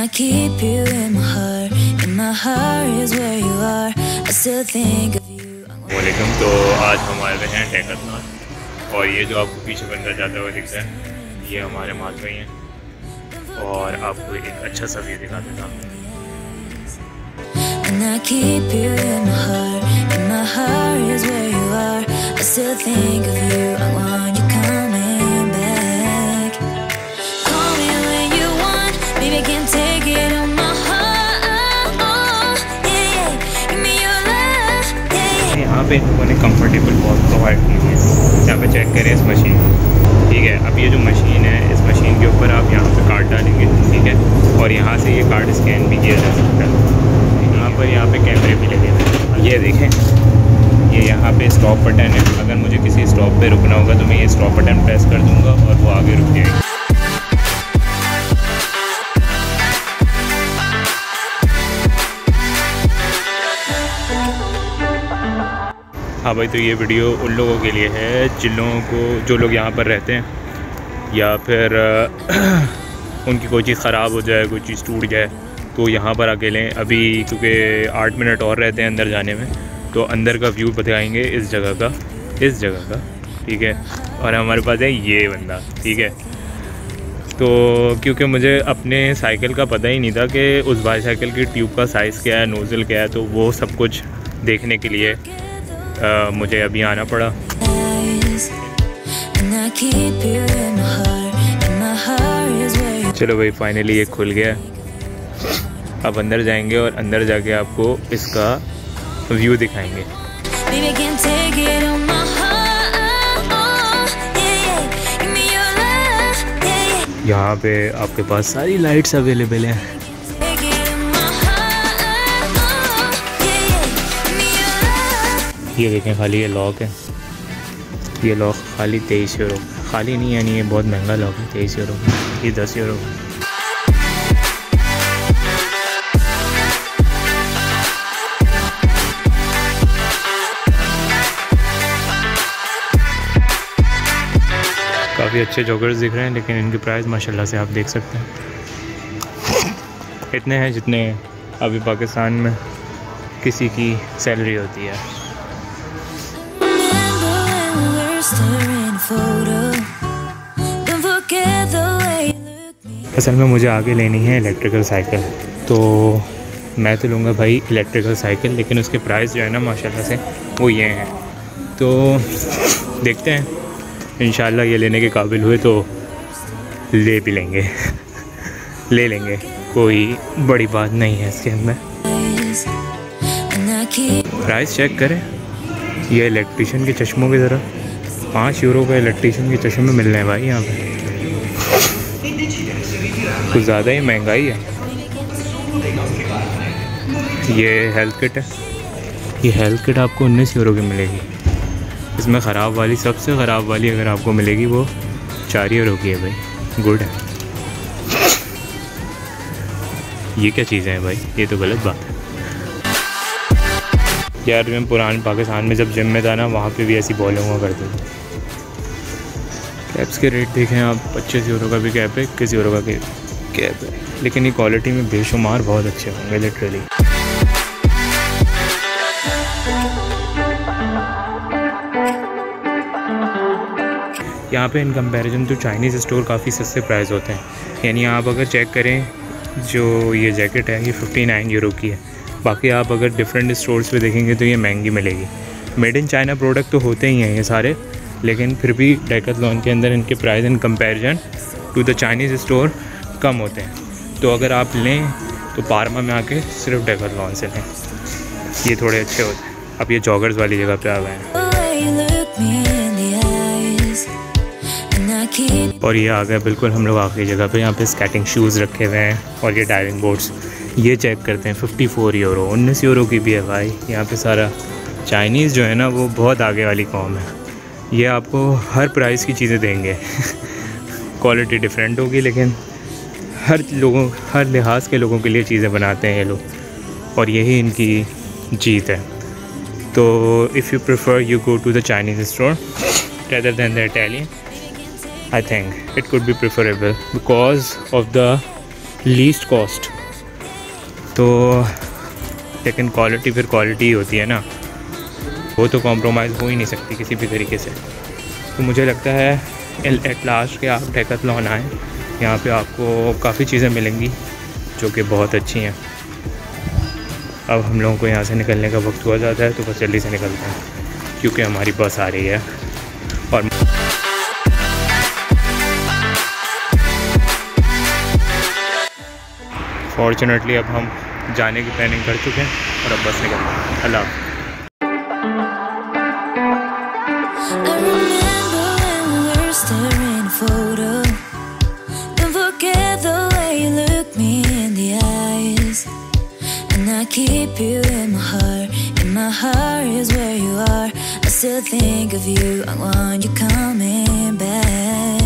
I keep you in my heart is where you are. I still think of you. वालेकुम। तो आज हम आए हुए हैं डेकथलॉन, और ये जो आपको पीछे बंदा जाता हुआ दिख रहा है ये हमारे मालवे हैं, और आपको एक अच्छा सा व्यू दिखा देता हूँ। And I keep you in my heart is where you are. I still think of you. I want you coming back. Call me when you want, baby, I can't take it on my heart. Oh, yeah, yeah. Give me your love, yeah, yeah. यहाँ पे इन लोगों ने comfortable बहुत provide की है। यहाँ पे check करें इस मशीन, ठीक है। अब ये जो मशीन है, इस मशीन के ऊपर आप यहाँ पे कार्ड डालेंगे, ठीक है, और यहाँ से ये कार्ड स्कैन भी किया जा सकता है। यहाँ पे कैमरे भी लगे हुए हैं। ये देखें, ये यहाँ पे स्टॉप बटन है। अगर मुझे किसी स्टॉप पे रुकना होगा तो मैं ये स्टॉप बटन प्रेस कर दूँगा और वो आगे रुक जाएगी। हाँ भाई, तो ये वीडियो उन लोगों के लिए है जो लोग यहाँ पर रहते हैं, या फिर उनकी कोई चीज़ ख़राब हो जाए, कोई चीज़ टूट जाए, तो यहाँ पर अकेले अभी क्योंकि 8 मिनट और रहते हैं अंदर जाने में, तो अंदर का व्यू बताएंगे इस जगह का, ठीक है। और हमारे पास है ये बंदा, ठीक है। तो क्योंकि मुझे अपने साइकिल का पता ही नहीं था कि उस बाईसाइकिल की ट्यूब का साइज़ क्या है, नोज़ल क्या है, तो वो सब कुछ देखने के लिए मुझे अभी आना पड़ा। चलो भाई, फाइनली ये खुल गया। अब अंदर जाएंगे और अंदर जाके आपको इसका व्यू दिखाएंगे। यहाँ पे आपके पास सारी लाइट्स अवेलेबल हैं। ये देखें, खाली ये लॉक है। ये लॉक खाली 23 यूरो, खाली नहीं यानी ये बहुत महंगा लॉक है। 23 यूरो, ये 10 यूरो। काफ़ी अच्छे जॉगर्स दिख रहे हैं, लेकिन इनकी प्राइस माशाल्लाह से आप देख सकते हैं इतने हैं जितने अभी पाकिस्तान में किसी की सैलरी होती है। असल में मुझे आगे लेनी है इलेक्ट्रिकल साइकिल, तो मैं तो लूँगा भाई इलेक्ट्रिकल साइकिल, लेकिन उसके प्राइस जो है ना माशाल्लाह से वो ये हैं। तो देखते हैं, इंशाल्लाह ये लेने के काबिल हुए तो ले भी लेंगे ले लेंगे, कोई बड़ी बात नहीं है इसके अंदर। प्राइस चेक करें, ये इलेक्ट्रिशियन के चश्मों की तरह 5 यूरो का इलेक्ट्रिशियन के चश्मे मिल रहे हैं भाई यहाँ पे। कुछ ज़्यादा ही महंगाई है। ये हेल्थ किट है, ये हेल्थ किट आपको 19 यूरो की मिलेगी। इसमें ख़राब वाली, सबसे ख़राब वाली अगर आपको मिलेगी वो 4 यूरो की है भाई। गुड है। ये क्या चीज़ें हैं भाई, ये तो गलत बात है यार। मैं पुराने पाकिस्तान में जब जिम में था ना, वहाँ पे भी ऐसी बॉलिंग हुआ करती थी। कैप्स के रेट देखें आप, 25 यूरो का भी कैप है, 21 यूरो का कैप है, लेकिन ये क्वालिटी में बेशुमार बहुत अच्छे होंगे लिटरली। यहाँ पे इन कंपैरिजन तो चाइनीज़ स्टोर काफ़ी सस्ते प्राइस होते हैं। यानी आप अगर चेक करें, जो ये जैकेट है ये 59 यूरो की है। बाकी आप अगर डिफरेंट स्टोर्स पे देखेंगे तो ये महंगी मिलेगी। मेड इन चाइना प्रोडक्ट तो होते ही हैं ये सारे, लेकिन फिर भी डेकथलॉन के अंदर इनके price in comparison to the Chinese store कम होते हैं। तो अगर आप लें तो पारमा में आके सिर्फ डेकथलॉन से लें, ये थोड़े अच्छे होते हैं। अब ये जॉगर्स वाली जगह पे आ गए हैं, और ये आ गया बिल्कुल हम लोग आखिरी जगह पे। यहाँ पे स्केटिंग शूज़ रखे हुए हैं, और ये डाइविंग बोर्ड्स ये चेक करते हैं। 54 यूरो, 19 यूरो की भी है भाई। यहाँ पे सारा चाइनीज़ जो है ना वो बहुत आगे वाली कौम है। ये आपको हर प्राइस की चीज़ें देंगे क्वालिटी डिफरेंट होगी, लेकिन हर लिहाज के लोगों के लिए चीज़ें बनाते हैं ये लोग, और यही इनकी जीत है। तो if you prefer you go to the Chinese store rather than the Italian, I think it could be preferable because of the least cost. तो लेकिन क्वालिटी फिर क्वालिटी ही होती है ना, वो तो कॉम्प्रोमाइज़ हो ही नहीं सकती किसी भी तरीके से। तो मुझे लगता है एट लास्ट के आप डेकाथलॉन आएँ, यहाँ पे आपको काफ़ी चीज़ें मिलेंगी जो कि बहुत अच्छी हैं। अब हम लोगों को यहाँ से निकलने का वक्त हुआ जाता है, तो बस जल्दी से निकलते हैं क्योंकि हमारी बस आ रही है। और फॉर्चुनेटली अब हम जाने की प्लानिंग कर चुके हैं और अब बस निकलते हैं। अल्लाह। I remember when we were staring a photo. Don't forget the way you look me in the eyes. And I keep you in my heart. In my heart is where you are. I still think of you. I want you coming back.